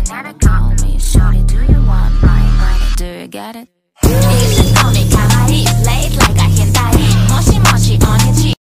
never call me. Shorty, do you want my body? Do you get it? You can call me